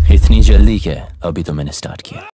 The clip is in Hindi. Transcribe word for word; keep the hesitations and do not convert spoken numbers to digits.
इतनी जल्दी क्या है, अभी तो मैंने स्टार्ट किया।